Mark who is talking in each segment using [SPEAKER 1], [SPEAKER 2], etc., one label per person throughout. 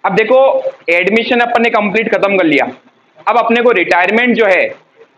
[SPEAKER 1] अब देखो एडमिशन अपन ने कंप्लीट खत्म कर लिया, अब अपने को रिटायरमेंट जो है,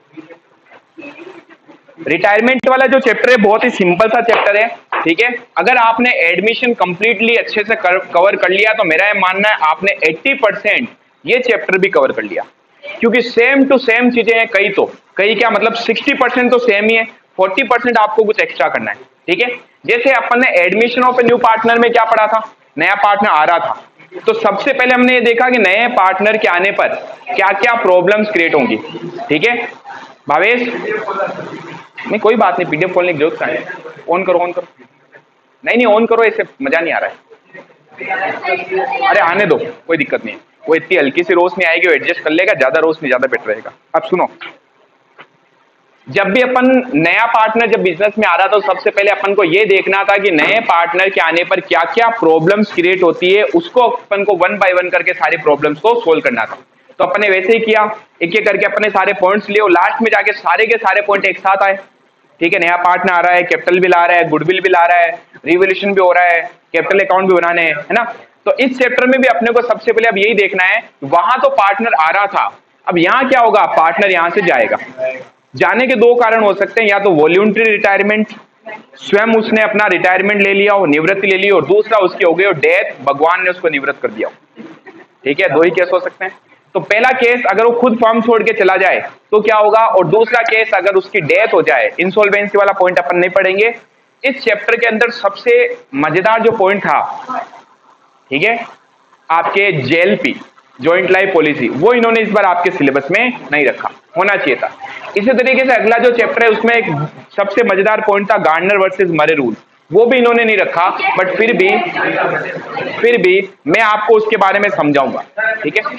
[SPEAKER 1] रिटायरमेंट वाला जो चैप्टर है बहुत ही सिंपल सा चैप्टर है, ठीक है। अगर आपने एडमिशन कंप्लीटली अच्छे से कवर कर लिया तो मेरा ये मानना है आपने 80% ये चैप्टर भी कवर कर लिया, क्योंकि सेम टू सेम चीजें हैं। कई क्या मतलब 60% तो सेम ही है, 40% आपको कुछ एक्स्ट्रा करना है, ठीक है। जैसे अपन ने admission of a new partner में क्या पढ़ा था, नया पार्टनर आ रहा था, तो सबसे पहले हमने ये देखा कि नए पार्टनर के आने पर क्या क्या प्रॉब्लम्स क्रिएट होंगी, ठीक है। भावेश नहीं कोई बात नहीं, पीडीएफ खोलने की जरूरत क्या है, ऑन करो ऑन करो, नहीं ऑन करो, ऐसे मजा नहीं आ रहा है, अरे आने दो कोई दिक्कत नहीं है, वो इतनी हल्की सी रोशनी आएगी वो एडजस्ट कर लेगा, ज्यादा रोशनी ज्यादा बेटर रहेगा। अब सुनो, जब भी अपन नया पार्टनर जब बिजनेस में आ रहा था तो सबसे पहले अपन को ये देखना था कि नए पार्टनर के आने पर क्या क्या प्रॉब्लम्स क्रिएट होती है, उसको अपन को 1 बाय 1 करके सारे प्रॉब्लम्स को सोल्व करना था। तो अपन ने वैसे ही किया, एक एक करके अपने सारे पॉइंट्स लिए और लास्ट में जाके सारे के सारे पॉइंट एक साथ आए, ठीक है। नया पार्टनर आ रहा है, कैपिटल भी ला रहा है, गुडविल भी ला रहा है, रिवोल्यूशन भी हो रहा है, कैपिटल अकाउंट भी बनाने हैं, है ना। तो इस चैप्टर में भी अपने को सबसे पहले अब यही देखना है, वहां तो पार्टनर आ रहा था, अब यहाँ क्या होगा, पार्टनर यहां से जाएगा। जाने के दो कारण हो सकते हैं, या तो वॉल्यूंटरी रिटायरमेंट, स्वयं उसने अपना रिटायरमेंट ले लिया हो, निवृत्ति ले ली, और दूसरा उसकी हो गई हो डेथ, भगवान ने उसको निवृत्त कर दिया हो, ठीक है। दो ही केस हो सकते हैं। तो पहला केस अगर वो खुद फर्म छोड़ के चला जाए तो क्या होगा, और दूसरा केस अगर उसकी डेथ हो जाए, इंसॉल्वेंसी वाला पॉइंट अपन नहीं पढ़ेंगे। इस चैप्टर के अंदर सबसे मजेदार जो पॉइंट था, ठीक है, आपके जेएलपी जॉइंट लाइफ पॉलिसी, वो इन्होंने इस बार आपके सिलेबस में नहीं रखा, होना चाहिए था। इसी तरीके से अगला जो चैप्टर है उसमें एक सबसे मजेदार पॉइंट था गार्डनर वर्सेस मरे रूल, वो भी इन्होंने नहीं रखा, बट फिर भी मैं आपको उसके बारे में समझाऊंगा, ठीक है।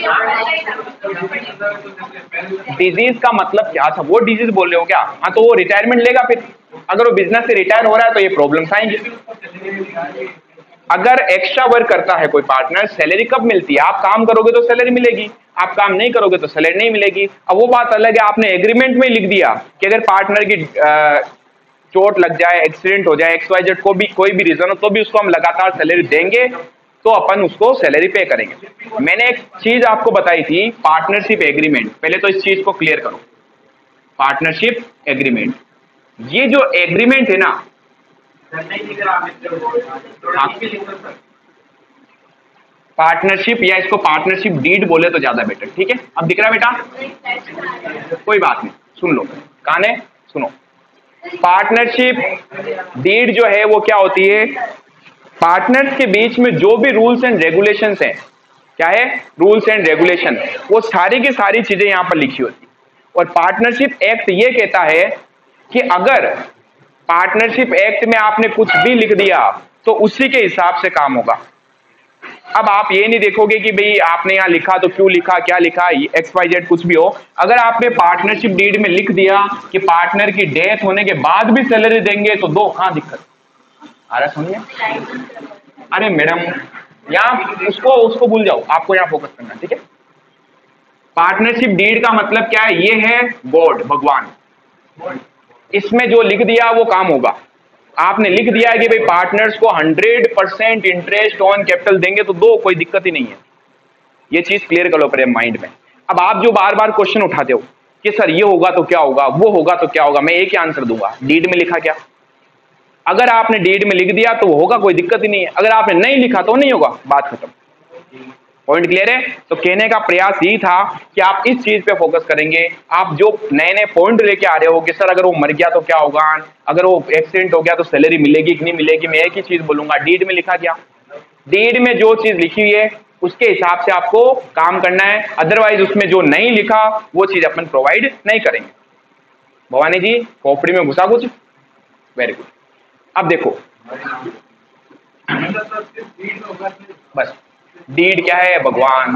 [SPEAKER 1] डिजीज का मतलब क्या था, वो डिजीज बोल रहे हो क्या, हाँ तो वो रिटायरमेंट लेगा, फिर अगर वो बिजनेस से रिटायर हो रहा है तो ये प्रॉब्लम्स आएंगे। अगर एक्स्ट्रा वर्क करता है कोई पार्टनर, सैलरी कब मिलती है, आप काम करोगे तो सैलरी मिलेगी, आप काम नहीं करोगे तो सैलरी नहीं मिलेगी। अब वो बात अलग है, आपने एग्रीमेंट में लिख दिया कि अगर पार्टनर की चोट लग जाए, एक्सीडेंट हो जाए, XYZ को भी कोई भी रीजन हो, तो भी उसको हम लगातार सैलरी देंगे, तो अपन उसको सैलरी पे करेंगे। मैंने एक चीज आपको बताई थी, पार्टनरशिप एग्रीमेंट, पहले तो इस चीज को क्लियर करो। पार्टनरशिप एग्रीमेंट, ये जो एग्रीमेंट है ना, पार्टनरशिप या इसको पार्टनरशिप डीड बोले तो ज्यादा बेटर, ठीक है। अब दिख रहा है बेटा, कोई बात नहीं, सुन लो कान है, सुनो। पार्टनरशिप डीड जो है वो क्या होती है, पार्टनर्स के बीच में जो भी रूल्स एंड रेगुलेशंस हैं, क्या है, रूल्स एंड रेगुलेशन, वो सारी की सारी चीजें यहां पर लिखी होती है। और पार्टनरशिप एक्ट ये कहता है कि अगर पार्टनरशिप एक्ट में आपने कुछ भी लिख दिया तो उसी के हिसाब से काम होगा। अब आप ये नहीं देखोगे कि भाई आपने यहां लिखा तो क्यों लिखा, क्या लिखा, XYZ कुछ भी हो, अगर आपने पार्टनरशिप डीड में लिख दिया कि पार्टनर की डेथ होने के बाद भी सैलरी देंगे तो दो, कहां दिक्कत आ रहा, सुनिए। अरे मैडम यहाँ उसको भूल जाओ, आपको यहाँ फोकस करना, ठीक है। पार्टनरशिप डीड का मतलब क्या है, ये है गॉड, भगवान, इसमें जो लिख दिया वो काम होगा। आपने लिख दिया है कि भाई पार्टनर्स को 100% इंटरेस्ट ऑन कैपिटल देंगे तो दो, कोई दिक्कत ही नहीं है। ये चीज क्लियर कर लो अपने माइंड में। अब आप जो बार बार क्वेश्चन उठाते हो कि सर ये होगा तो क्या होगा, वो होगा तो क्या होगा, मैं एक ही आंसर दूंगा, डीड में लिखा क्या। अगर आपने डीड में लिख दिया तो वो होगा, कोई दिक्कत ही नहीं है, अगर आपने नहीं लिखा तो नहीं होगा, बात खत्म। पॉइंट क्लियर है। तो कहने का प्रयास यही था कि आप इस चीज पे फोकस करेंगे। आप जो नए नए पॉइंट लेके आ रहे हो कि सर अगर वो मर गया तो क्या होगा, अगर वो एक्सीडेंट हो गया तो सैलरी मिलेगी कि नहीं मिलेगी, मैं एक ही चीज बोलूंगा, डीड में लिखा क्या, डीड में जो चीज लिखी हुई है उसके हिसाब से आपको काम करना है, अदरवाइज उसमें जो नहीं लिखा वो चीज अपन प्रोवाइड नहीं करेंगे। भवानी जी खोपड़ी में घुसा कुछ, वेरी गुड। अब देखो बस डीड क्या है, भगवान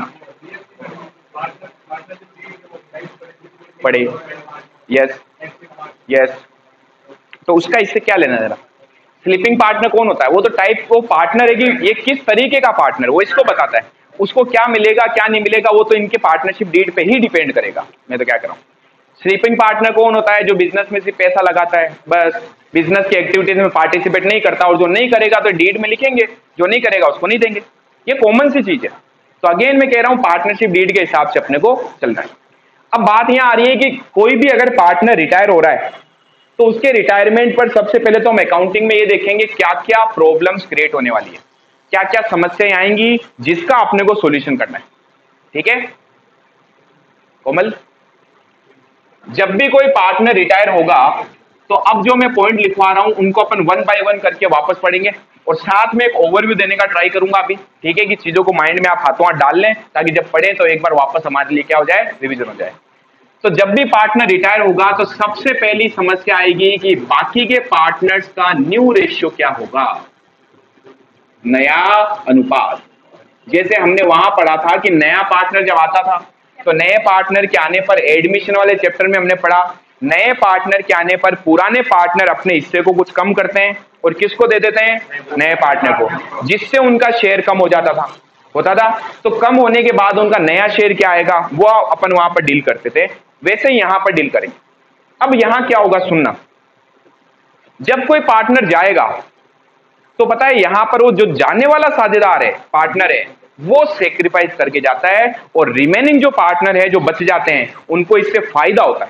[SPEAKER 1] पढ़े, यस यस, तो उसका इससे क्या लेना जरा। स्लीपिंग पार्टनर कौन होता है, वो तो टाइप वो पार्टनर है कि ये किस तरीके का पार्टनर, वो इसको बताता है, उसको क्या मिलेगा क्या नहीं मिलेगा वो तो इनके पार्टनरशिप डीड पे ही डिपेंड करेगा। मैं तो क्या कर रहा हूँ, स्लीपिंग पार्टनर कौन होता है, जो बिजनेस में सिर्फ पैसा लगाता है, बस बिजनेस की एक्टिविटीज में पार्टिसिपेट नहीं करता, और जो नहीं करेगा तो डीड में लिखेंगे, जो नहीं करेगा उसको नहीं देंगे, ये कॉमन सी चीज है। तो अगेन मैं कह रहा हूं पार्टनरशिप डीड के हिसाब से अपने को चलना है। अब बात यहां आ रही है कि कोई भी अगर पार्टनर रिटायर हो रहा है तो उसके रिटायरमेंट पर सबसे पहले तो हम अकाउंटिंग में ये देखेंगे क्या क्या प्रॉब्लम्स क्रिएट होने वाली है, क्या क्या समस्याएं आएंगी जिसका अपने को सॉल्यूशन करना है। ठीक है कोमल, जब भी कोई पार्टनर रिटायर होगा तो अब जो मैं पॉइंट लिखवा रहा हूं उनको अपन 1 बाय 1 करके वापस पढ़ेंगे और साथ में एक ओवरव्यू देने का ट्राई करूंगा अभी। ठीक है कि चीजों को माइंड में आप हाथों हाथ डाल लें ताकि जब पढ़े तो एक बार वापस हमारे लिए क्या हो जाए, रिवीजन हो जाए। तो जब भी पार्टनर रिटायर होगा तो सबसे पहली समस्या आएगी कि बाकी के पार्टनर्स का न्यू रेशियो क्या होगा, नया अनुपात। जैसे हमने वहां पढ़ा था कि नया पार्टनर जब आता था तो नए पार्टनर के आने पर एडमिशन वाले चैप्टर में हमने पढ़ा, नए पार्टनर के आने पर पुराने पार्टनर अपने हिस्से को कुछ कम करते हैं और किसको दे देते हैं, नए पार्टनर को, जिससे उनका शेयर कम हो जाता था, होता था। तो कम होने के बाद उनका नया शेयर क्या आएगा वो अपन वहां पर डील करते थे, वैसे ही यहां पर डील करेंगे। अब यहां क्या होगा सुनना, जब कोई पार्टनर जाएगा तो पता है यहां पर वो जो जाने वाला साझेदार है, पार्टनर है, वो सेक्रीफाइस करके जाता है और रिमेनिंग जो पार्टनर है जो बच जाते हैं उनको इससे फायदा होता है।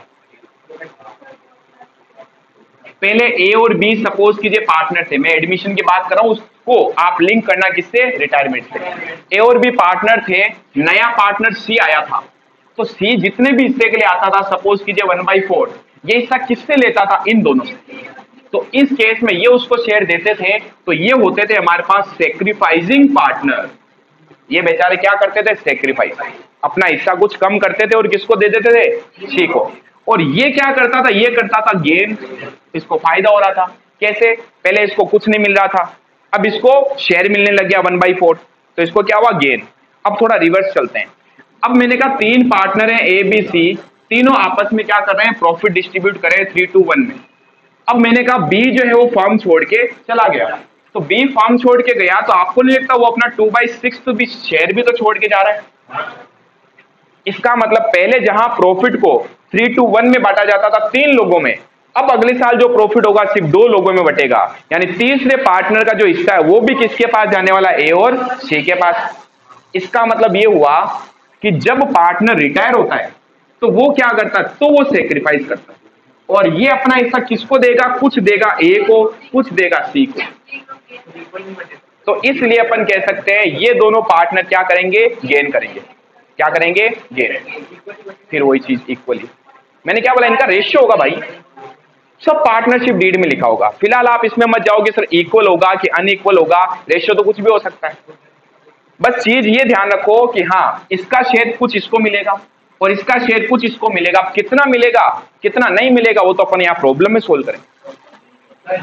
[SPEAKER 1] पहले ए और बी सपोज कीजिए पार्टनर थे, मैं एडमिशन की बात कर रहा हूं, उसको आप लिंक करना किससे, रिटायरमेंट से। ए और बी पार्टनर थे, नया पार्टनर सी आया था, तो सी जितने भी हिस्से के लिए आता था सपोज कीजिए 1/4, ये हिस्सा किससे लेता था, इन दोनों से। तो इस केस में ये उसको शेयर देते थे, तो ये होते थे हमारे पास सेक्रीफाइसिंग पार्टनर। ये बेचारे क्या करते थे, सेक्रीफाइस, अपना हिस्सा कुछ कम करते थे और किसको दे देते थे, सी को। और ये क्या करता था, ये करता था गेन, इसको फायदा हो रहा था। कैसे, पहले इसको कुछ नहीं मिल रहा था, अब इसको शेयर मिलने लग गया 1/4, तो इसको क्या हुआ, गेन। अब थोड़ा रिवर्स चलते हैं। अब मैंने कहा 3 पार्टनर हैं ए बी सी, तीनों आपस में क्या कर रहे हैं, प्रॉफिट डिस्ट्रीब्यूट कर रहे हैं 3-1 में। अब मैंने कहा बी जो है वो फर्म छोड़ के चला गया, तो बी फर्म छोड़ के गया तो आपको नहीं लगता वो अपना 2/6 भी शेयर भी तो छोड़ के जा रहा है। इसका मतलब पहले जहां प्रॉफिट को 3-1 में बांटा जाता था 3 लोगों में, अब अगले साल जो प्रॉफिट होगा सिर्फ 2 लोगों में बटेगा, यानी तीसरे पार्टनर का जो हिस्सा है वो भी किसके पास जाने वाला, ए और सी के पास। इसका मतलब ये हुआ कि जब पार्टनर रिटायर होता है तो वो क्या करता है, तो वो सेक्रीफाइस करता है और ये अपना हिस्सा किसको देगा, कुछ देगा ए को, कुछ देगा सी को। तो इसलिए अपन कह सकते हैं ये दोनों पार्टनर क्या करेंगे, गेन करेंगे। क्या करेंगे, गेन। फिर वही चीज इक्वली, मैंने क्या बोला, इनका रेशियो होगा भाई, सब पार्टनरशिप डीड में लिखा होगा। फिलहाल आप इसमें मत जाओगे सर इक्वल होगा कि अनइक्वल होगा, रेशियो तो कुछ भी हो सकता है। बस चीज ये ध्यान रखो कि हाँ इसका शेयर कुछ इसको मिलेगा और इसका शेयर कुछ इसको मिलेगा। कितना मिलेगा कितना नहीं मिलेगा वो तो अपन यहाँ प्रॉब्लम में सोल्व करें।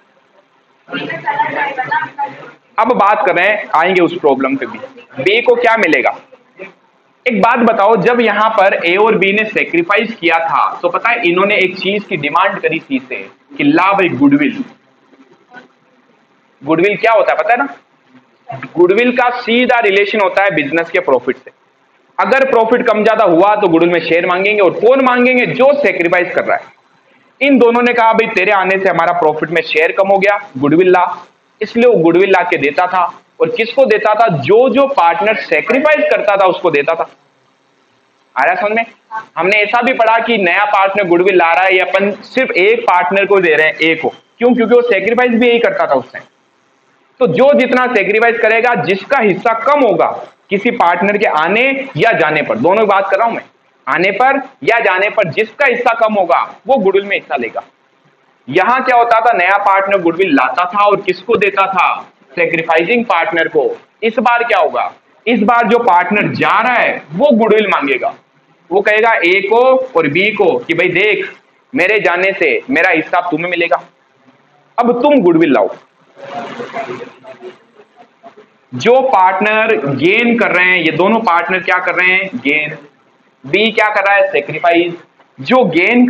[SPEAKER 1] अब बात कर रहे हैं, आएंगे उस प्रॉब्लम पे भी, बी को क्या मिलेगा। एक बात बताओ, जब यहां पर ए और बी ने सेक्रीफाइस किया था तो पता है इन्होंने एक चीज की डिमांड करी थी से कि ला भाई गुडविल। गुडविल क्या होता है पता है ना, गुडविल का सीधा रिलेशन होता है बिजनेस के प्रॉफिट से। अगर प्रॉफिट कम ज्यादा हुआ तो गुडविल में शेयर मांगेंगे, और कौन मांगेंगे, जो सेक्रीफाइस कर रहा है। इन दोनों ने कहा भाई तेरे आने से हमारा प्रॉफिट में शेयर कम हो गया, गुडविल ला, इसलिए वो गुडविल ला के देता था। और किसको देता था, जो जो पार्टनर सेक्रीफाइस करता था उसको देता था। आ रहा समझ में, हमने ऐसा भी पढ़ा कि नया पार्टनर गुडविल ला रहा है, ये अपन सिर्फ एक पार्टनर को दे रहे हैं, ए को, क्यों, क्योंकि वो सेक्रीफाइस भी यही करता था उससे। तो जो जितना सेक्रीफाइस करेगा, जिसका हिस्सा कम होगा किसी पार्टनर के आने या जाने पर, दोनों की बात कर रहा हूं मैं, आने पर या जाने पर जिसका हिस्सा कम होगा वो गुडविल में हिस्सा लेगा। यहां क्या होता था, नया पार्टनर गुडविल लाता था और किसको देता था, सेक्रीफाइसिंग पार्टनर को। इस बार क्या होगा, इस बार जो पार्टनर जा रहा है वो गुडविल मांगेगा, वो कहेगा ए को और बी को कि भाई देख मेरे जाने से मेरा हिस्सा तुम्हें मिलेगा, अब तुम गुडविल लाओ। जो पार्टनर गेन कर रहे हैं, ये दोनों पार्टनर क्या कर रहे हैं, गेन। बी क्या कर रहा है, सेक्रीफाइस। जो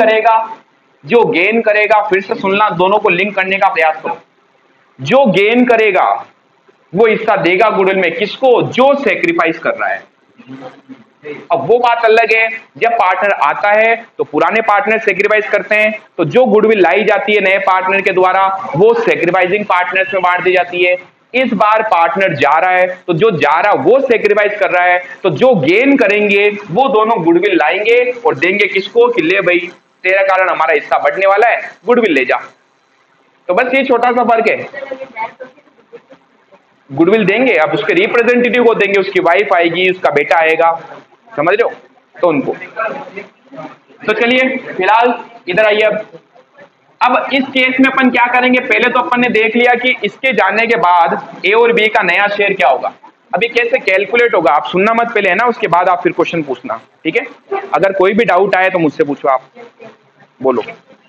[SPEAKER 1] गेन करेगा, फिर से सुनना, दोनों को लिंक करने का प्रयास करो। जो गेन करेगा वो हिस्सा देगा गुडविल में, किसको, जो सेक्रीफाइस कर रहा है। अब वो बात अलग है, जब पार्टनर आता है तो पुराने पार्टनर सेक्रीफाइस करते हैं, तो जो गुडविल लाई जाती है नए पार्टनर के द्वारा वो सेक्रीफाइसिंग पार्टनर्स में बांट दी जाती है। इस बार पार्टनर जा रहा है, तो जो जा रहा वो सेक्रीफाइस कर रहा है, तो जो गेन करेंगे वो दोनों गुडविल लाएंगे और देंगे किसको कि ले भाई तेरा कारण हमारा हिस्सा बढ़ने वाला है, गुडविल ले जा। तो बस ये छोटा सा फर्क है, गुडविल देंगे, अब उसके रिप्रेजेंटेटिव को देंगे, उसकी वाइफ आएगी, उसका बेटा आएगा, समझ रहे हो, तो उनको। तो चलिए फिलहाल इधर आइए। अब इस केस में अपन क्या करेंगे, पहले तो अपन ने देख लिया कि इसके जाने के बाद ए और बी का नया शेयर क्या होगा। अभी कैसे कैलकुलेट होगा आप सुनना मत पहले, है ना, उसके बाद आप फिर क्वेश्चन पूछना, ठीक है। अगर कोई भी डाउट आए तो मुझसे पूछो, आप बोलो।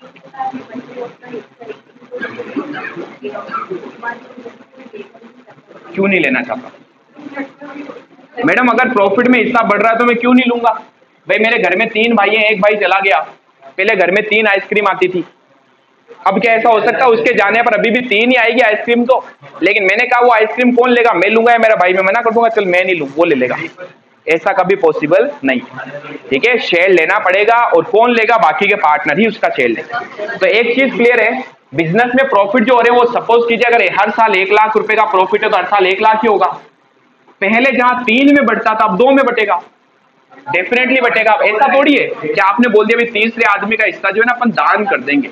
[SPEAKER 1] क्यों नहीं लेना चाहता मैडम? अगर प्रॉफिट में हिस्सा बढ़ रहा है तो मैं क्यों नहीं लूंगा भाई? मेरे घर में 3 भाई हैं, एक भाई चला गया, पहले घर में 3 आइसक्रीम आती थी, अब क्या ऐसा हो सकता है उसके जाने पर अभी भी 3 ही आएगी आइसक्रीम तो, लेकिन मैंने कहा वो आइसक्रीम कौन लेगा, मैं लूंगा या मेरा भाई? मैं मना कर दूंगा चल मैं नहीं लूं, वो ले लेगा, ऐसा कभी पॉसिबल नहीं, ठीक है। शेयर लेना पड़ेगा और कौन लेगा? बाकी के पार्टनर ही उसका शेयर लेगा। तो एक चीज क्लियर है, बिजनेस में प्रॉफिट जो हो रहे हैं वो सपोज कीजिए अगर हर साल 1 लाख रुपए का प्रॉफिट है तो हर साल 1 लाख ही होगा। पहले जहां 3 में बढ़ता था अब 2 में बटेगा, डेफिनेटली बटेगा। अब ऐसा थोड़ी है कि आपने बोल दिया भाई तीसरे आदमी का हिस्सा जो है ना अपन दान कर देंगे,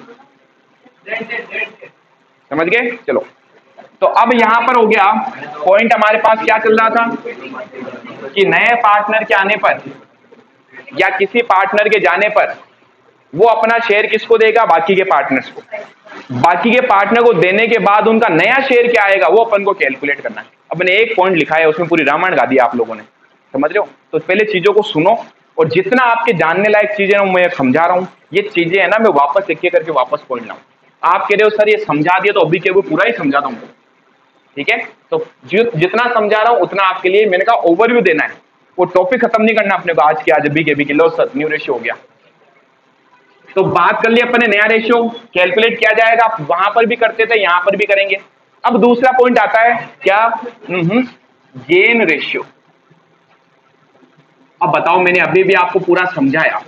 [SPEAKER 1] समझ गए? चलो, तो अब यहां पर हो गया पॉइंट, हमारे पास क्या चल रहा था कि नए पार्टनर के आने पर या किसी पार्टनर के जाने पर वो अपना शेयर किसको देगा? बाकी के पार्टनर्स को। बाकी के पार्टनर को देने के बाद उनका नया शेयर क्या आएगा वो अपन को कैलकुलेट करना है। अपने एक पॉइंट लिखा है उसमें पूरी रामायण गा दी आप लोगों ने, समझ रहे हो? तो पहले चीजों को सुनो और जितना आपके जानने लायक चीजें ना मैं समझा रहा हूं, ये चीजें है ना मैं वापस एक करके वापस पॉइंट लाऊं। आप कह रहे हो सर ये समझा दिया तो अभी के वो पूरा ही समझाता हूं, ठीक है? तो जितना समझा रहा हूं उतना आपके लिए मैंने कहा ओवरव्यू देना है, वो टॉपिक खत्म नहीं करना अपने को आज के आज अभी के अभी के। लो सर न्यू रेशियो हो गया, तो बात कर लिया अपने नया रेशियो कैलकुलेट किया जाएगा, वहां पर भी करते थे यहां पर भी करेंगे। अब दूसरा पॉइंट आता है क्या? Gain ratio. अब बताओ मैंने अभी भी आपको पूरा समझाया,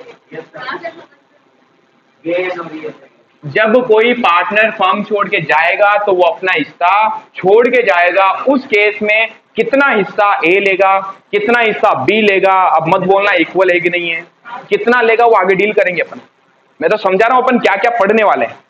[SPEAKER 1] जब कोई पार्टनर फर्म छोड़ के जाएगा तो वो अपना हिस्सा छोड़ के जाएगा, उस केस में कितना हिस्सा ए लेगा कितना हिस्सा बी लेगा, अब मत बोलना इक्वल है कि नहीं है, कितना लेगा वो आगे डील करेंगे अपन। मैं तो समझा रहा हूं अपन क्या क्या पढ़ने वाले हैं।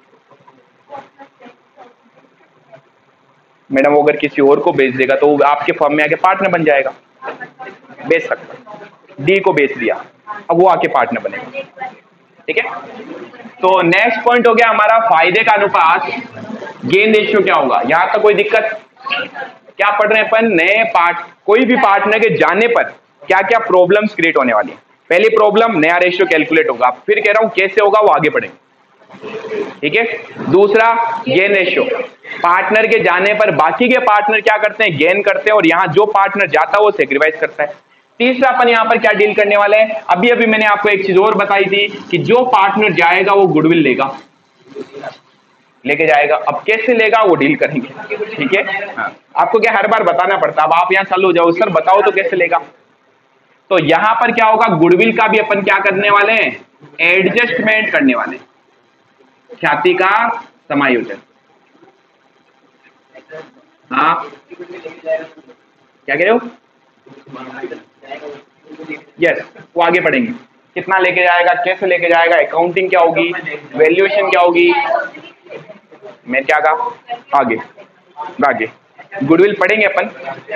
[SPEAKER 1] मैडम अगर किसी और को बेच देगा तो वो आपके फर्म में आके पार्टनर बन जाएगा, बेच सकता, डी को बेच दिया अब वो आके पार्टनर बनेगा, ठीक है। तो नेक्स्ट पॉइंट हो गया हमारा फायदे का अनुपात, गेन रेशियो क्या होगा? यहां तक कोई दिक्कत? क्या पढ़ रहे हैं अपन? नए कोई भी पार्टनर के जाने पर क्या क्या प्रॉब्लम्स क्रिएट होने वाली है। पहली प्रॉब्लम नया रेशियो कैलकुलेट होगा, फिर कह रहा हूं कैसे होगा वो आगे पढ़ेंगे, ठीक है। दूसरा गेन रेशियो, पार्टनर के जाने पर बाकी के पार्टनर क्या करते हैं? गेन करते हैं, और यहां जो पार्टनर जाता है वो सेक्रीफाइस करता है। तीसरा अपन यहां पर क्या डील करने वाले हैं? अभी अभी मैंने आपको एक चीज और बताई थी कि जो पार्टनर जाएगा वो गुडविल लेके जाएगा। अब कैसे लेगा वो डील करेंगे, ठीक है। हाँ, आपको क्या हर बार बताना पड़ता? अब आप यहां चालू हो जाओ सर बताओ तो कैसे लेगा। तो यहां पर क्या होगा? गुडविल का भी अपन क्या करने वाले हैं? एडजस्टमेंट करने वाले हैं, ख्याति का समायोजन। हाँ क्या कह रहे हो? यस, वो आगे पढ़ेंगे कितना लेके जाएगा कैसे लेके जाएगा, अकाउंटिंग क्या होगी, वैल्यूएशन क्या होगी, मैं क्या कहा आगे आगे गुडविल पढ़ेंगे अपन,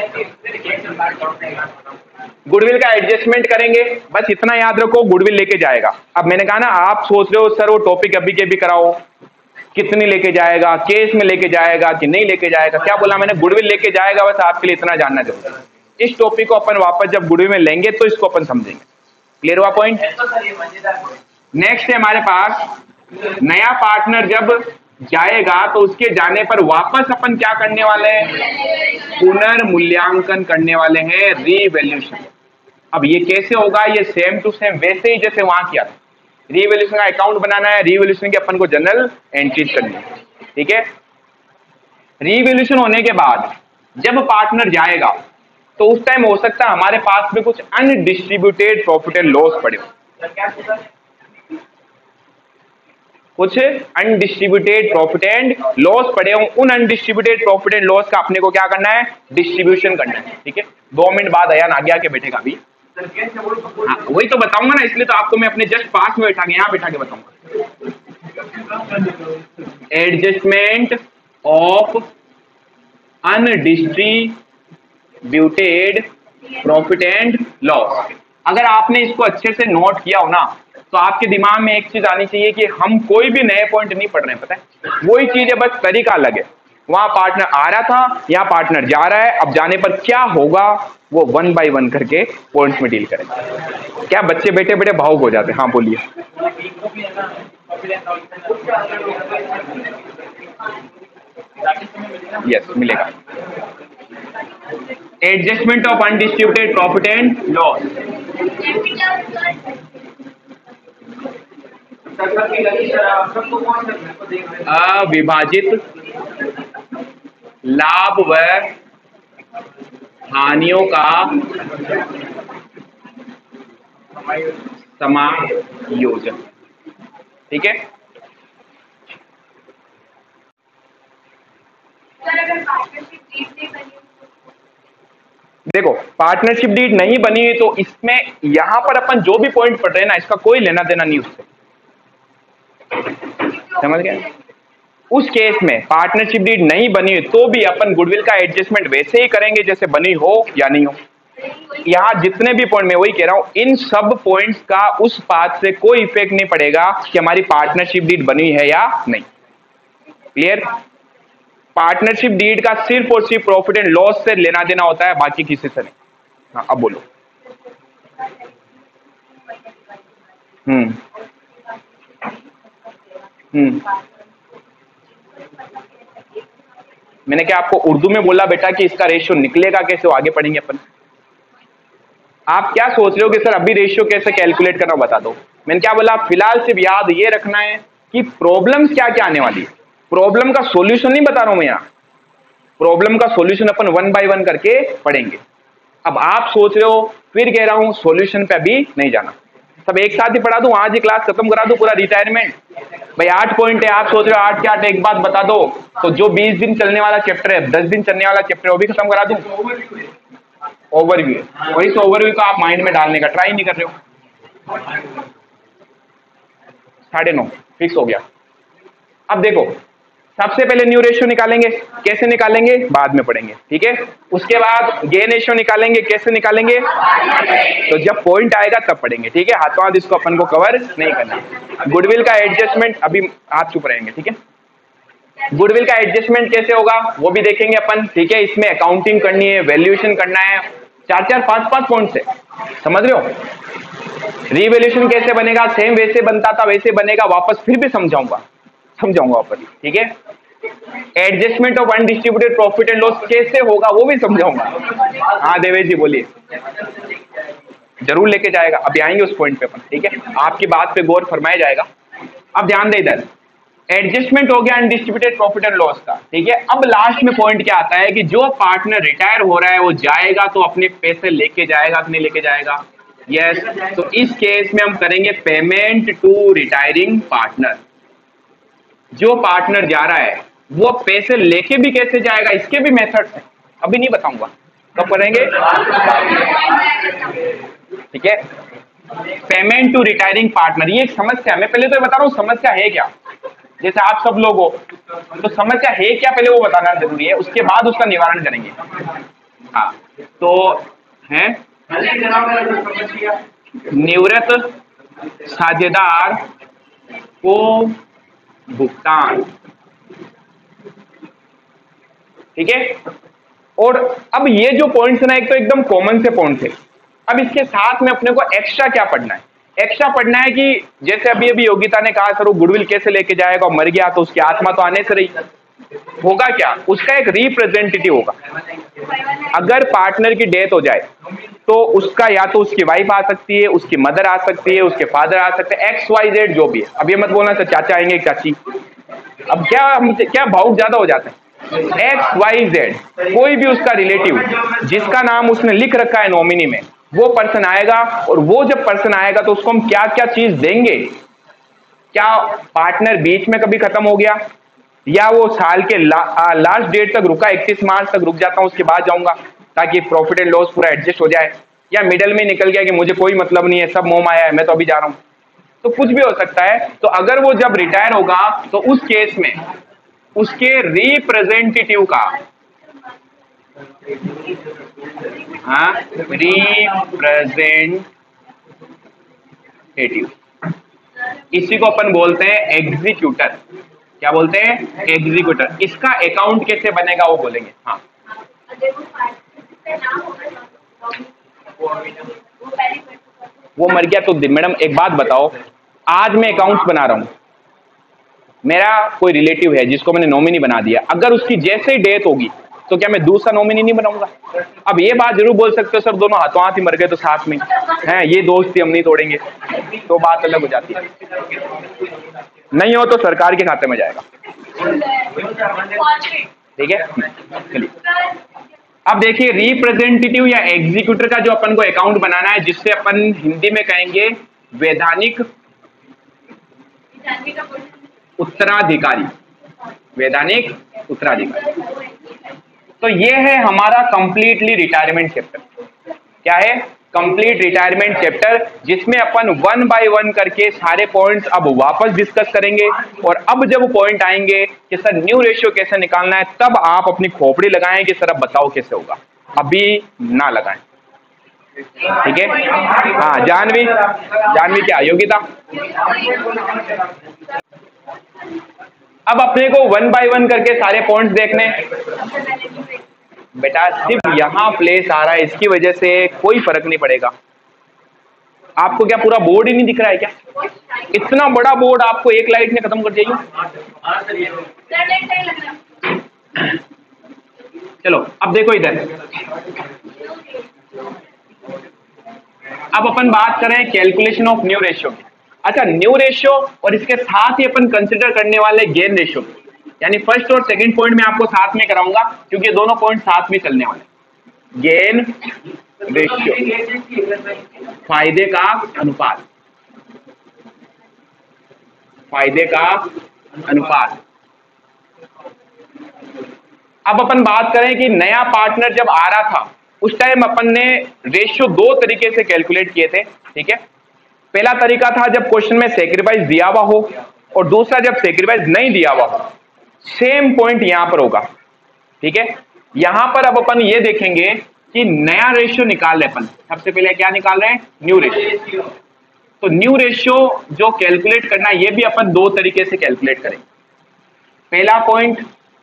[SPEAKER 1] गुडविल का एडजस्टमेंट करेंगे। बस इतना याद रखो गुडविल लेके जाएगा। अब मैंने कहा ना आप सोच रहे हो सर वो टॉपिक अभी के भी कराओ, कितनी लेके जाएगा, केस में लेके जाएगा कि नहीं लेके जाएगा, क्या बोला मैंने? गुडविल लेके जाएगा, बस आपके लिए इतना जानना जरूरी है। इस टॉपिक को अपन वापस जब गुडविल में लेंगे तो इसको अपन समझेंगे। क्लियर हुआ पॉइंट? नेक्स्ट है हमारे पास नया पार्टनर जब जाएगा तो उसके जाने पर वापस अपन क्या करने वाले हैं? पुनर्मूल्यांकन करने वाले हैं, रीवैल्यूएशन। अब ये कैसे होगा? ये सेम टू सेम वैसे ही जैसे वहां किया था। रीवैल्यूएशन का अकाउंट बनाना है, रीवैल्यूएशन की अपन को जनरल एंट्रीज करनी है, ठीक है। रीवैल्यूएशन होने के बाद जब पार्टनर जाएगा तो उस टाइम हो सकता है हमारे पास में कुछ अनडिस्ट्रीब्यूटेड प्रॉफिट एंड लॉस पड़े हो। कुछ अनडिस्ट्रीब्यूटेड प्रॉफिट एंड लॉस पड़े हों, उन अनडिस्ट्रीब्यूटेड प्रॉफिट एंड लॉस का अपने को क्या करना है, डिस्ट्रीब्यूशन करना है। ठीक है, 2 मिनट बाद अयान आगे आके बैठेगा अभी। हाँ, वही तो बताऊंगा ना, इसलिए तो आपको मैं अपने जस्ट पास में बैठा के यहाँ बैठा के बताऊंगा। Adjustment of undistributed profit and loss. अगर आपने इसको अच्छे से नोट किया हो ना, तो आपके दिमाग में एक चीज आनी चाहिए कि हम कोई भी नए पॉइंट नहीं पढ़ रहे हैं, पता है, वही चीज है, बस तरीका अलग है। वहां पार्टनर आ रहा था, यहाँ पार्टनर जा रहा है, अब जाने पर क्या होगा वो 1 बाय 1 करके पॉइंट्स में डील करेंगे। क्या बच्चे बैठे बैठे भावुक हो जाते हैं? हाँ बोलिए। यस, मिलेगा। Adjustment of undistributed profit and loss. अविभाजित लाभ व हानियों का समायोजन। ठीक है, देखो पार्टनरशिप डीड नहीं बनी हुई तो इसमें यहां पर अपन जो भी पॉइंट पढ़ रहे हैं ना, इसका कोई लेना देना नहीं उससे, समझ गए? उस केस में पार्टनरशिप डीड नहीं बनी हुई तो भी अपन गुडविल का एडजस्टमेंट वैसे ही करेंगे जैसे बनी हो या नहीं हो। यहां जितने भी पॉइंट, मैं वही कह रहा हूं, इन सब पॉइंट्स का उस बात से कोई इफेक्ट नहीं पड़ेगा कि हमारी पार्टनरशिप डीड बनी है या नहीं। क्लियर? पार्टनरशिप डीड का सिर्फ और सिर्फ प्रॉफिट एंड लॉस से लेना देना होता है, बाकी किसी से नहीं। हाँ, अब बोलो। मैंने क्या आपको उर्दू में बोला बेटा कि इसका रेशियो निकलेगा कैसे, वो आगे पढ़ेंगे अपन। आप क्या सोच रहे हो कि सर अभी रेशियो कैसे कैलकुलेट करना बता दो। मैंने क्या बोला, फिलहाल सिर्फ याद ये रखना है कि प्रॉब्लम्स क्या क्या आने वाली है। प्रॉब्लम का सॉल्यूशन नहीं बता रहा हूं मैं यहाँ, प्रॉब्लम का सॉल्यूशन अपन 1 बाय 1 करके पढ़ेंगे। अब आप सोच रहे हो, फिर कह रहा हूं सॉल्यूशन पे अभी नहीं जाना, सब एक साथ ही पढ़ा दूं, आज ही क्लास खत्म करा दूं, पूरा रिटायरमेंट। भाई 8 पॉइंट है, आप सोच रहे हो 8 के 8 एक बात बता दो, तो जो 20 दिन चलने वाला चैप्टर है, 10 दिन चलने वाला चैप्टर है, वो भी खत्म करा दूं। ओवरव्यू, और इस ओवरव्यू को आप माइंड में डालने का ट्राई नहीं कर रहे हो। 9:30 फिक्स हो गया। अब देखो, सबसे पहले न्यू रेशियो निकालेंगे, कैसे निकालेंगे बाद में पढ़ेंगे, ठीक है। उसके बाद गेन रेशियो निकालेंगे, कैसे निकालेंगे, तो जब पॉइंट आएगा तब पढ़ेंगे, ठीक है। हाथों हाथ इसको अपन को कवर नहीं करना। गुडविल का एडजस्टमेंट, अभी आप चुप रहेंगे, ठीक है। गुडविल का एडजस्टमेंट कैसे होगा वो भी देखेंगे अपन, ठीक है। इसमें अकाउंटिंग करनी है, वैल्यूएशन करना है, 4-4, 5-5 पॉइंट से, समझ रहे हो। रीवैल्यूएशन कैसे बनेगा, सेम वैसे बनता था वैसे बनेगा, वापस फिर भी समझाऊंगा वापस, ठीक है। Adjustment of undistributed profit and loss कैसे होगा वो भी समझाऊंगा। हाँ देवेश जी बोलिए, जरूर लेके जाएगा, अभी आएंगे उस पॉइंट पे अपन, ठीक है। आपकी बात पे गौर फरमाया जाएगा। अब ध्यान दे, इधर एडजस्टमेंट हो गया अनडिस्ट्रीब्यूटेड प्रॉफिट एंड लॉस का, ठीक है। अब लास्ट में पॉइंट क्या आता है कि जो पार्टनर रिटायर हो रहा है वो जाएगा तो अपने पैसे लेके जाएगा कि नहीं लेके जाएगा, यस। तो इस केस में हम करेंगे पेमेंट टू रिटायरिंग पार्टनर। जो पार्टनर जा रहा है वो पैसे लेके भी कैसे जाएगा, इसके भी मेथड्स हैं, अभी नहीं बताऊंगा, कब करेंगे, ठीक है। पेमेंट टू रिटायरिंग पार्टनर, ये एक समस्या, मैं पहले तो बता रहा हूं समस्या है क्या। जैसे आप सब लोग हो तो समस्या है क्या पहले वो बताना जरूरी है, उसके बाद उसका निवारण करेंगे। हाँ, तो है निवृत्त साझेदार को भुगतान, ठीक है। और अब ये जो पॉइंट्स है ना, एक तो एकदम कॉमन से पॉइंट्स है। अब इसके साथ में अपने को एक्स्ट्रा क्या पढ़ना है, एक्स्ट्रा पढ़ना है कि जैसे अभी योगिता ने कहा सर वो गुडविल कैसे लेके जाएगा, मर गया तो उसकी आत्मा तो आने से रही, होगा क्या, उसका एक रिप्रेजेंटेटिव होगा। अगर पार्टनर की डेथ हो जाए तो उसका या तो उसकी वाइफ आ सकती है, उसकी मदर आ सकती है, उसके फादर आ सकते हैं, XYZ जो भी है। अब ये मत बोलना सर चाचा आएंगे चाची, अब क्या भावुक ज्यादा हो जाते हैं। XYZ कोई भी उसका रिलेटिव जिसका नाम उसने लिख रखा है नॉमिनी में, वो पर्सन आएगा, और वो जब पर्सन आएगा तो उसको हम क्या क्या चीज देंगे, क्या पार्टनर बीच में कभी खत्म हो गया, या वो साल के लास्ट डेट तक रुका, 31 मार्च तक रुक जाता हूं उसके बाद जाऊंगा ताकि प्रॉफिट एंड लॉस पूरा एडजस्ट हो जाए, या मिडल में निकल गया कि मुझे कोई मतलब नहीं है, सब मोह माया है, मैं तो अभी जा रहा हूं। तो कुछ भी हो सकता है। तो अगर वो जब रिटायर होगा तो उस केस में उसके रिप्रेजेंटेटिव का, हाँ, रिप्रेजेंटेटिव, इसी को अपन बोलते हैं एग्जीक्यूटर। क्या बोलते हैं? एग्जीक्यूटर। इसका अकाउंट कैसे बनेगा वो बोलेंगे। हाँ, वो मर गया तो मैडम एक बात बताओ, आज मैं अकाउंट्स बना रहा हूं, मेरा कोई रिलेटिव है जिसको मैंने नॉमिनी बना दिया, अगर उसकी जैसे ही डेथ होगी तो क्या मैं दूसरा नॉमिनी नहीं बनाऊंगा? अब ये बात जरूर बोल सकते हो सर दोनों हाथों हाथ ही मर गए तो साथ में हैं, ये दोस्ती हम नहीं तोड़ेंगे, तो बात अलग हो जाती है। नहीं हो तो सरकार के खाते में जाएगा। ठीक है, चलिए अब देखिए, रिप्रेजेंटेटिव या एग्जीक्यूटर का जो अपन को अकाउंट बनाना है, जिससे अपन हिंदी में कहेंगे वैधानिक उत्तराधिकारी, वैधानिक उत्तराधिकारी। तो ये है हमारा कंप्लीटली रिटायरमेंट चैप्टर। क्या है? कंप्लीट रिटायरमेंट चैप्टर, जिसमें अपन 1 बाय 1 करके सारे पॉइंट्स अब वापस डिस्कस करेंगे। और अब जब पॉइंट आएंगे कि सर न्यू रेशियो कैसे निकालना है, तब आप अपनी खोपड़ी लगाएं कि सर अब बताओ कैसे होगा, अभी ना लगाएं। ठीक है? हाँ, जानवी क्या योग्यता? अब अपने को 1 बाय 1 करके सारे पॉइंट्स देखने। बेटा सिर्फ यहां प्लेस आ रहा है, इसकी वजह से कोई फर्क नहीं पड़ेगा। आपको क्या पूरा बोर्ड ही नहीं दिख रहा है क्या? इतना बड़ा बोर्ड आपको एक लाइट में खत्म कर देगी। चलो अब देखो इधर, अब अपन बात करें कैलकुलेशन ऑफ न्यू रेशियो की। अच्छा, न्यू रेशियो और इसके साथ ही अपन कंसिडर करने वाले गेन रेशियो, यानी फर्स्ट और सेकंड पॉइंट में आपको साथ में कराऊंगा क्योंकि ये दोनों पॉइंट साथ में चलने वाले। गेन रेशियो, फायदे का अनुपात, फायदे का अनुपात। अब अपन बात करें कि नया पार्टनर जब आ रहा था उस टाइम अपन ने रेशियो दो तरीके से कैलकुलेट किए थे। ठीक है, पहला तरीका था जब क्वेश्चन में सेक्रीफाइस दिया हुआ हो, और दूसरा जब सेक्रीफाइस नहीं दिया हुआ हो। सेम पॉइंट यहां पर होगा। ठीक है, यहां पर अब अपन ये देखेंगे कि नया रेशियो निकाल रहे अपन। सबसे पहले क्या निकाल रहे हैं? New ratio. तो न्यू रेशियो जो कैलकुलेट करना है, ये भी अपन दो तरीके से कैलकुलेट करेंगे। पहला point,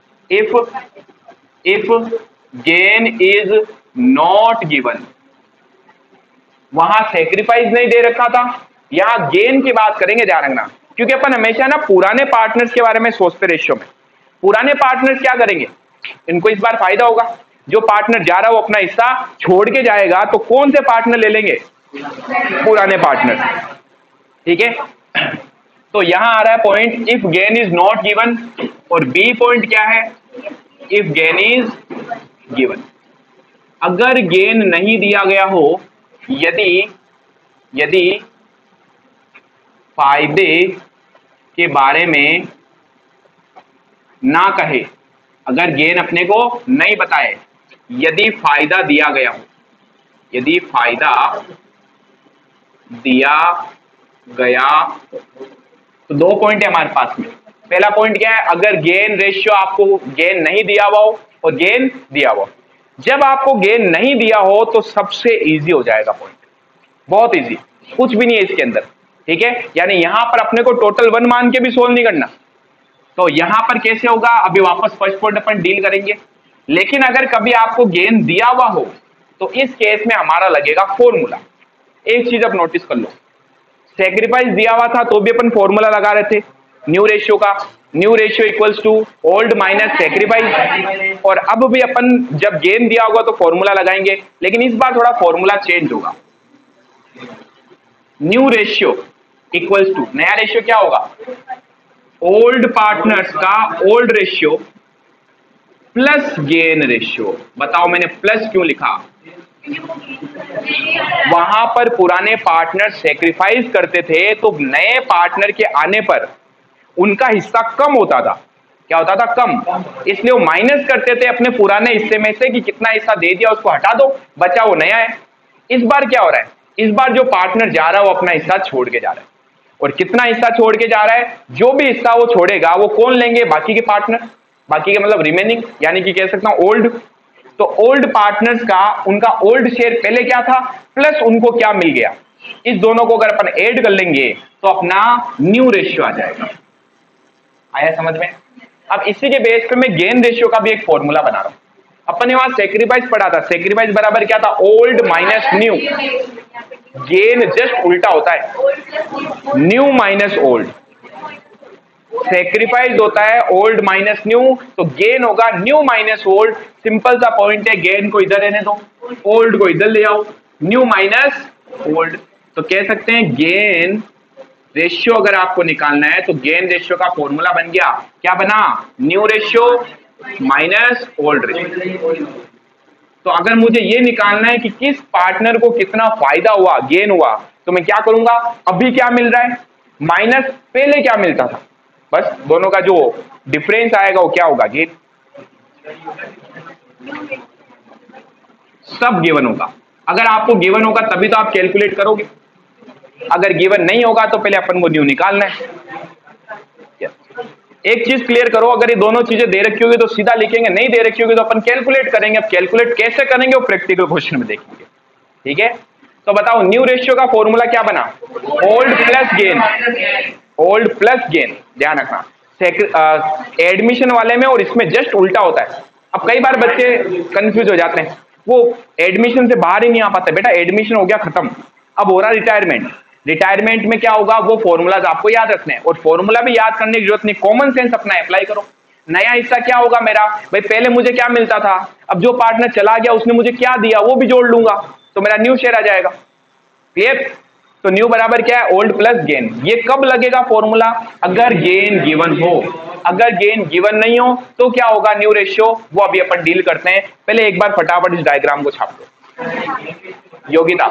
[SPEAKER 1] if gain is not given, वहां सेक्रीफाइस नहीं दे रखा था, यहां गेन की बात करेंगे, ध्यान रखना। क्योंकि अपन हमेशा ना पुराने पार्टनर्स के बारे में सोचते रेशियो में। पुराने पार्टनर्स क्या करेंगे? इनको इस बार फायदा होगा, जो पार्टनर जा रहा है वो अपना हिस्सा छोड़ के जाएगा, तो कौन से पार्टनर ले लेंगे? पुराने पार्टनर। ठीक है, तो यहां आ रहा है point if gain is not given, और बी पॉइंट क्या है? इफ गेन इज गिवन, अगर गेन नहीं दिया गया हो, यदि फायदे के बारे में ना कहे, अगर गेन अपने को नहीं बताए, यदि फायदा दिया गया हो, यदि फायदा दिया गया, तो दो पॉइंट है हमारे पास में। पहला पॉइंट क्या है? अगर गेन रेशियो आपको गेन नहीं दिया हुआ हो और गेन दिया हुआ। जब आपको गेन नहीं दिया हो तो सबसे इजी हो जाएगा पॉइंट, बहुत इजी, कुछ भी नहीं है इसके अंदर। ठीक है, यानी यहां पर अपने को टोटल 1 मान के भी सोल्व नहीं करना। तो यहां पर कैसे होगा, अभी वापस फर्स्ट पॉइंट अपन डील करेंगे। लेकिन अगर कभी आपको गेन दिया हुआ हो तो इस केस में हमारा लगेगा फॉर्मूला। एक चीज आप नोटिस कर लो, सेक्रीफाइस दिया हुआ था तो भी अपन फॉर्मूला लगा रहे थे न्यू रेशियो का, new ratio equals to old minus sacrifice. और अब भी अपन जब गेन दिया होगा तो फॉर्मूला लगाएंगे, लेकिन इस बार थोड़ा फॉर्मूला चेंज होगा। न्यू रेशियो इक्वल्स टू, नया रेशियो क्या होगा? ओल्ड पार्टनर्स का old ratio plus gain ratio. बताओ मैंने प्लस क्यों लिखा? वहां पर पुराने पार्टनर सेक्रीफाइस करते थे तो नए पार्टनर के आने पर उनका हिस्सा कम होता था। क्या होता था? कम। इसलिए वो माइनस करते थे अपने पुराने हिस्से में से कि कितना हिस्सा दे दिया उसको हटा दो, बचा वो नया है। इस बार क्या हो रहा है? इस बार जो पार्टनर जा रहा है वो अपना हिस्सा छोड़ के जा रहा है। और कितना हिस्सा छोड़ के जा रहा है? जो भी हिस्सा वो छोड़ेगा वो कौन लेंगे? बाकी के पार्टनर। बाकी के मतलब रिमेनिंग, यानी कि कह सकता हूं ओल्ड। तो ओल्ड पार्टनर्स का उनका ओल्ड शेयर पहले क्या था, प्लस उनको क्या मिल गया, इस दोनों को अगर अपन ऐड कर लेंगे तो अपना न्यू रेशियो आ जाएगा। आया समझ में? अब इसी के बेस पे मैं गेन रेशियो का भी एक फॉर्मूला बना रहा हूं। अपन ने वहां सेक्रीफाइस पढ़ा था, सेक्रीफाइस बराबर क्या था? Old minus new. Gain just उल्टा होता है, न्यू माइनस ओल्ड। सेक्रीफाइस होता है ओल्ड माइनस न्यू, तो गेन होगा न्यू माइनस ओल्ड। सिंपल सा पॉइंट है, गेन को इधर रहने दो, ओल्ड को इधर ले आओ, न्यू माइनस ओल्ड। तो कह सकते हैं गेन रेशियो अगर आपको निकालना है तो गेन रेशियो का फॉर्मूला बन गया, क्या बना? New ratio minus old ratio. तो अगर मुझे ये निकालना है कि किस पार्टनर को कितना फायदा हुआ, गेन हुआ, तो मैं क्या करूंगा? अभी क्या मिल रहा है माइनस पहले क्या मिलता था, बस दोनों का जो डिफरेंस आएगा वो क्या होगा? गेन। सब गिवन होगा। अगर आपको गिवन होगा तभी तो आप कैलकुलेट करोगे, अगर गिवन नहीं होगा तो पहले अपन को न्यू निकालना है। एक चीज क्लियर करो, अगर ये दोनों चीजें दे रखी होगी तो सीधा लिखेंगे, नहीं दे रखी होगी तो अपन कैलकुलेट करेंगे। अब कैलकुलेट कैसे करेंगे वो प्रैक्टिकल क्वेश्चन में देखेंगे, ठीक है? तो बताओ न्यू रेशियो का फॉर्मूला क्या बना? Old plus gain, old plus gain. ध्यान रखना एडमिशन वाले में और इसमें जस्ट उल्टा होता है। अब कई बार बच्चे कंफ्यूज हो जाते हैं, वो एडमिशन से बाहर ही नहीं आ पाते। बेटा एडमिशन हो गया खत्म, अब हो रहा रिटायरमेंट। रिटायरमेंट में क्या होगा? वो फॉर्मूलाज आपको याद रखने हैं, और फॉर्मूला भी याद करने की जरूरत नहीं, कॉमन सेंस अपना अप्लाई करो। नया हिस्सा क्या होगा मेरा? भाई पहले मुझे क्या मिलता था, अब जो पार्टनर चला गया उसने मुझे क्या दिया वो भी जोड़ लूंगा, तो मेरा न्यू शेयर आ जाएगा। क्लियर? तो न्यू बराबर क्या है? Old plus gain. ये कब लगेगा फॉर्मूला? अगर गेन गिवन हो। अगर गेन गिवन नहीं हो तो क्या होगा न्यू रेशियो, वो अभी अपन डील करते हैं। पहले एक बार फटाफट इस डायग्राम को छाप दो। योगिता,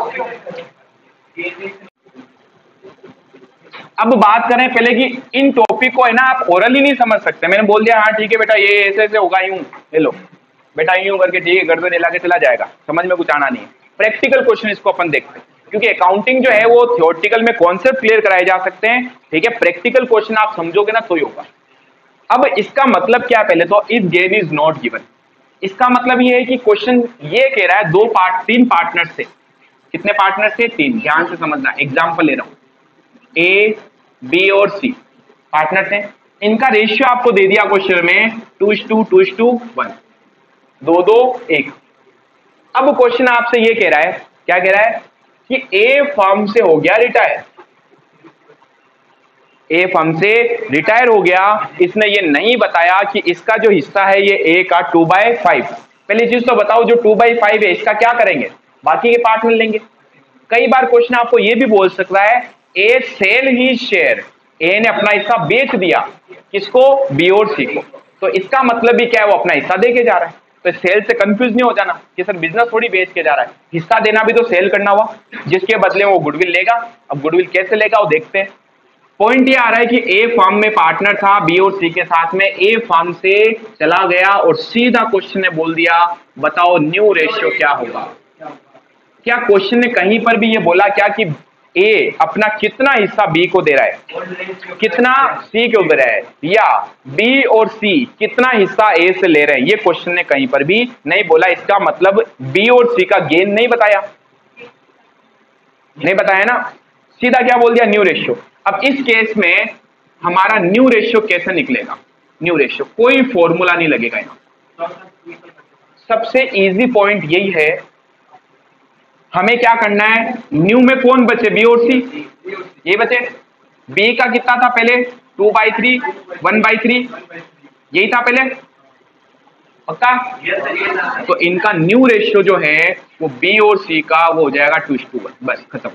[SPEAKER 1] अब बात करें पहले कि इन टॉपिक को है ना आप ओरली नहीं समझ सकते। मैंने बोल दिया हाँ ठीक है बेटा ये ऐसे ऐसे होगा, यूं ले लो बेटा, यूं करके ठीक है गर्दन हिला के चला जाएगा, समझ में कुछ आना नहीं है। प्रैक्टिकल क्वेश्चन इसको अपन देखते हैं, क्योंकि अकाउंटिंग जो है वो थियोरेटिकल में कॉन्सेप्ट क्लियर कराए जा सकते हैं, ठीक है? प्रैक्टिकल क्वेश्चन आप समझोगे ना तो ही होगा। अब इसका मतलब क्या है? पहले तो if gain is not given, इसका मतलब ये है कि क्वेश्चन ये कह रहा है तीन पार्टनर से। कितने पार्टनर से? तीन। ध्यान से समझना, एग्जाम्पल ले रहा हूं, ए बी और सी पार्टनर हैं। इनका रेशियो आपको दे दिया क्वेश्चन में 2:2:1, 2:2:1। अब क्वेश्चन आपसे ये कह रहा है, क्या कह रहा है कि ए फर्म से हो गया रिटायर, ए फर्म से रिटायर हो गया। इसने ये नहीं बताया कि इसका जो हिस्सा है ये ए का 2/5। पहली चीज तो बताओ जो 2/5 है इसका क्या करेंगे? बाकी के पार्ट में लेंगे। कई बार क्वेश्चन आपको ये भी बोल सकता है ए सेल ही शेयर, ए ने अपना हिस्सा बेच दिया, किसको? बी और सी को। तो इसका मतलब भी क्या है? वो अपना हिस्सा दे के जा रहा है। तो सेल से कंफ्यूज नहीं हो जाना कि सर बिजनेस थोड़ी बेच के जा रहा है, हिस्सा देना भी तो सेल करना हुआ, जिसके बदले वो गुडविल लेगा। अब गुडविल कैसे लेगा वो देखते हैं। पॉइंट ये आ रहा है कि ए फर्म में पार्टनर था बी और सी के साथ में, ए फर्म से चला गया और सीधा क्वेश्चन ने बोल दिया बताओ न्यू रेशियो क्या होगा। क्या क्वेश्चन ने कहीं पर भी ये बोला क्या कि ए अपना कितना हिस्सा बी को दे रहा है, कितना सी को दे रहा है, या बी और सी कितना हिस्सा ए से ले रहे हैं? ये क्वेश्चन ने कहीं पर भी नहीं बोला। इसका मतलब बी और सी का गेन नहीं बताया, नहीं बताया ना, सीधा क्या बोल दिया? New ratio. अब इस केस में हमारा न्यू रेशियो कैसे निकलेगा? न्यू रेशियो कोई फॉर्मूला नहीं लगेगा यहां। सबसे इजी पॉइंट यही है, हमें क्या करना है? न्यू में कौन बचे? बी और सी, ये बचे। बी का कितना था पहले? 2/3, 1/3, यही था पहले, पक्का? तो इनका न्यू रेशियो जो है वो बी और सी का वो हो जाएगा 2:1, बस खत्म।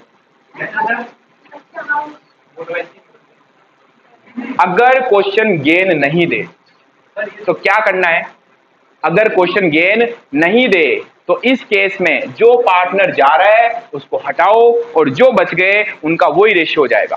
[SPEAKER 1] अगर क्वेश्चन गेन नहीं दे तो क्या करना है? अगर क्वेश्चन गेन नहीं दे तो इस केस में जो पार्टनर जा रहा है उसको हटाओ और जो बच गए उनका वही रेशियो हो जाएगा।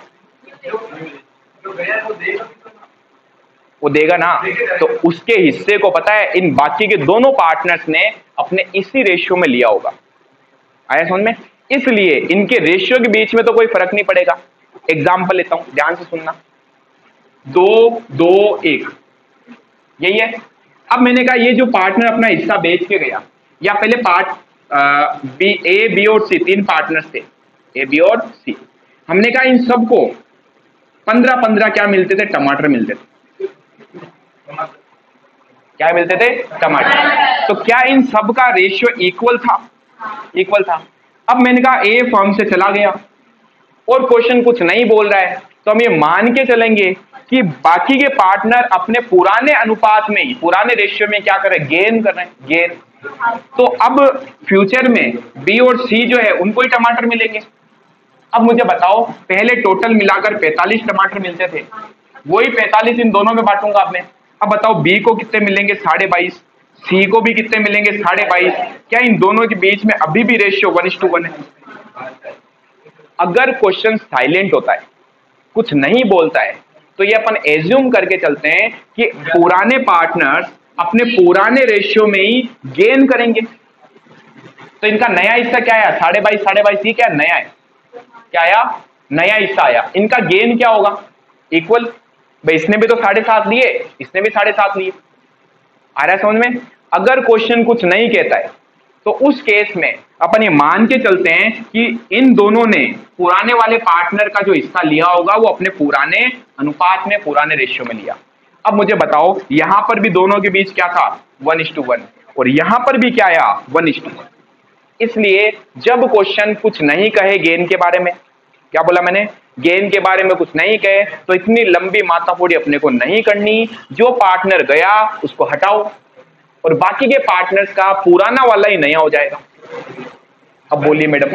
[SPEAKER 1] वो देगा ना, तो उसके हिस्से को पता है इन बाकी के दोनों पार्टनर्स ने अपने इसी रेशियो में लिया होगा। आया समझ में? इसलिए इनके रेशियो के बीच में तो कोई फर्क नहीं पड़ेगा। एग्जाम्पल लेता हूं, ध्यान से सुनना। 2 2 1 यही है। अब मैंने कहा ये जो पार्टनर अपना हिस्सा बेच के गया, या पहले ए बी और सी 3 पार्टनर्स थे, ए बी और सी। हमने कहा इन सबको 15-15 क्या मिलते थे? टमाटर मिलते थे। क्या मिलते थे? टमाटर। तो क्या इन सब का रेशियो इक्वल था? इक्वल था। अब मैंने कहा ए फर्म से चला गया और क्वेश्चन कुछ नहीं बोल रहा है, तो हम ये मान के चलेंगे कि बाकी के पार्टनर अपने पुराने अनुपात में ही, पुराने रेशियो में क्या कर रहे हैं? गेन कर रहे हैं, गेन। तो अब फ्यूचर में बी और सी जो है उनको ही टमाटर मिलेंगे। अब मुझे बताओ, पहले टोटल मिलाकर 45 टमाटर मिलते थे, वही 45 इन दोनों में बांटूंगा अब मैं। अब बताओ बी को कितने मिलेंगे? 22.5। सी को भी कितने मिलेंगे? 22.5। क्या इन दोनों के बीच में अभी भी रेशियो 1:1 है? अगर क्वेश्चन साइलेंट होता है, कुछ नहीं बोलता है, तो ये अपन एज्यूम करके चलते हैं कि पुराने पार्टनर्स अपने पुराने रेशियो में ही गेन करेंगे। तो इनका नया हिस्सा क्या आया? 22.5 ये क्या नया है? क्या आया? नया हिस्सा आया। इनका गेन क्या होगा? इक्वल। भाई इसने भी तो 7.5 लिए, इसने भी 7.5 लिए। आ रहा है समझ में? अगर क्वेश्चन कुछ नहीं कहता है तो उस केस में अपन ये मान के चलते हैं कि इन दोनों ने पुराने वाले पार्टनर का जो हिस्सा लिया होगा वो अपने पुराने अनुपात में, पुराने रेशियो में लिया। अब मुझे बताओ, यहां पर भी दोनों के बीच क्या था? 1:1। और यहां पर भी क्या आया? 1:1। इसलिए जब क्वेश्चन कुछ नहीं कहे गेन के बारे में, क्या बोला मैंने? गेन के बारे में कुछ नहीं कहे तो इतनी लंबी माथाफोड़ी अपने को नहीं करनी। जो पार्टनर गया उसको हटाओ और बाकी के पार्टनर्स का पुराना वाला ही नया हो जाएगा। अब बोलिए मैडम,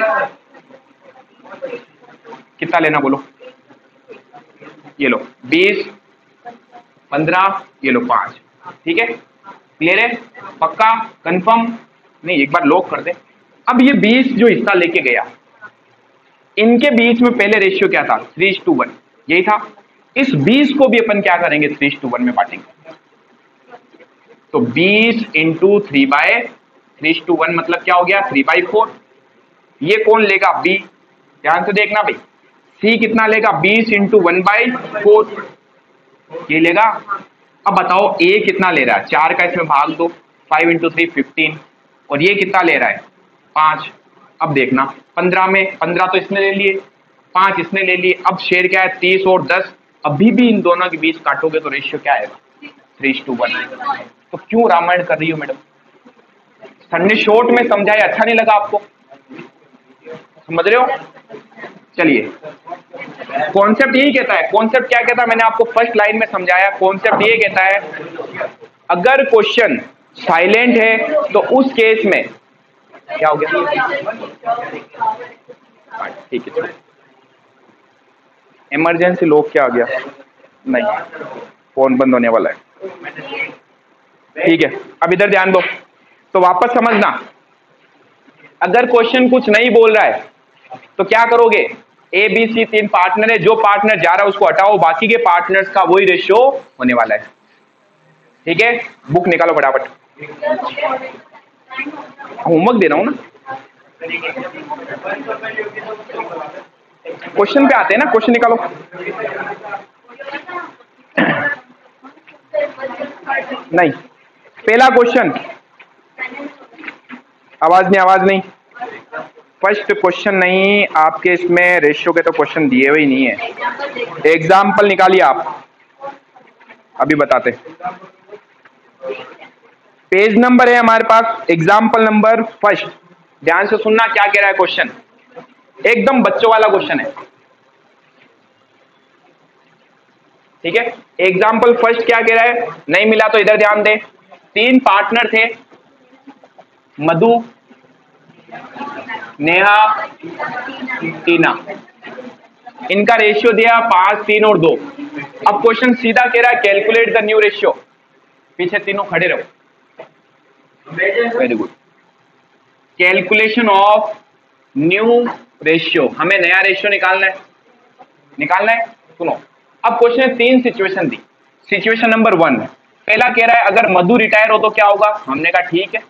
[SPEAKER 1] कितना लेना बोलो? ये लो 20, 15, ये लो 5। ठीक है, क्लियर है? पक्का? कंफर्म? नहीं, एक बार लॉक कर दे। अब ये 20 जो हिस्सा लेके गया, इनके बीच में पहले रेशियो क्या था? 3:1 यही था। इस 20 को भी अपन क्या करेंगे? 3:1 में बांटेंगे। तो 20 × 3/3:1 मतलब क्या हो गया? 3/4। ये कौन लेगा? बी। ध्यान से देखना भाई, सी कितना लेगा? 20 × 1/4 ये लेगा। अब बताओ ए कितना ले रहा है? 4 का इसमें भाग दो, 5 × 3 15। और ये कितना ले रहा है? 5। अब देखना 15 में 15 तो इसने ले लिए, 5 इसने ले लिए। अब शेयर क्या है? 30 और 10। अभी भी इन दोनों के बीच काटोगे तो रेशियो क्या आएगा? 3:1। तो क्यों रामायण कर रही हो मैडम? सर ने शॉर्ट में समझाया, अच्छा नहीं लगा आपको? समझ रहे हो? चलिए, कॉन्सेप्ट यही कहता है। कॉन्सेप्ट क्या कहता है? मैंने आपको फर्स्ट लाइन में समझाया। कॉन्सेप्ट ये कहता है अगर क्वेश्चन साइलेंट है तो उस केस में क्या हो गया? ठीक है, इमरजेंसी लॉक क्या आ गया? नहीं, फोन बंद होने वाला है। ठीक है, अब इधर ध्यान दो। तो वापस समझना, अगर क्वेश्चन कुछ नहीं बोल रहा है तो क्या करोगे? ए बी सी 3 पार्टनर है, जो पार्टनर जा रहा है उसको हटाओ, बाकी के पार्टनर्स का वही रेशियो होने वाला है। ठीक है, बुक निकालो फटाफट, होमवर्क दे रहा हूं ना। क्वेश्चन पे आते हैं ना, क्वेश्चन निकालो। नहीं, पहला क्वेश्चन, आवाज नहीं। फर्स्ट क्वेश्चन नहीं आपके, इसमें रेशियो के तो क्वेश्चन दिए हुए ही नहीं है। एग्जाम्पल निकालिए आप, अभी बताते। पेज नंबर है हमारे पास, एग्जाम्पल नंबर फर्स्ट। ध्यान से सुनना क्या कह रहा है क्वेश्चन, एकदम बच्चों वाला क्वेश्चन है। ठीक है, एग्जाम्पल फर्स्ट क्या कह रहा है? नहीं मिला तो इधर ध्यान दे। 3 पार्टनर थे, मधु, नेहा, टीना। इनका रेशियो दिया 5, 3 और 2। अब क्वेश्चन सीधा कह रहा है कैलकुलेट द न्यू रेशियो। पीछे तीनों खड़े रहो, very good. Calculation of new ratio, हमें नया रेशियो निकालना है। सुनो, अब क्वेश्चन में 3 सिचुएशन दी। सिचुएशन नंबर 1, पहला कह रहा है अगर मधु रिटायर हो तो क्या होगा। हमने कहा ठीक है,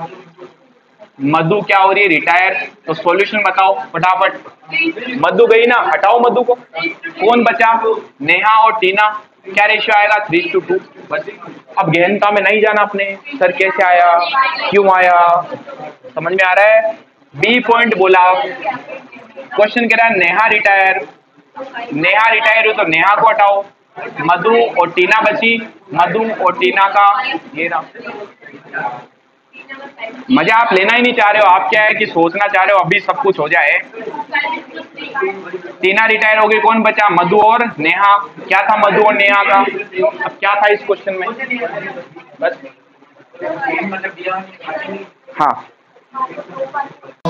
[SPEAKER 1] मधु क्या हो रही है, रिटायर। तो सॉल्यूशन बताओ फटाफट। मधु गई ना, हटाओ मधु को, कौन बचा, नेहा और टीना। क्या रेशियो आएगा, 3:2। बस, अब गहनता में नहीं जाना अपने, सर कैसे आया, क्यों आया, समझ में आ रहा है। बी पॉइंट बोला, क्वेश्चन कह रहा है नेहा रिटायर हो तो नेहा को हटाओ, मधु और टीना बची, मधु और टीना का ये रहा। मजा आप लेना ही नहीं चाह रहे हो, आप क्या है कि सोचना चाह रहे हो अभी सब कुछ हो जाए। टीना रिटायर हो गई, कौन बचा, मधु और नेहा। क्या था मधु और नेहा का, अब क्या था इस क्वेश्चन में, बस हाँ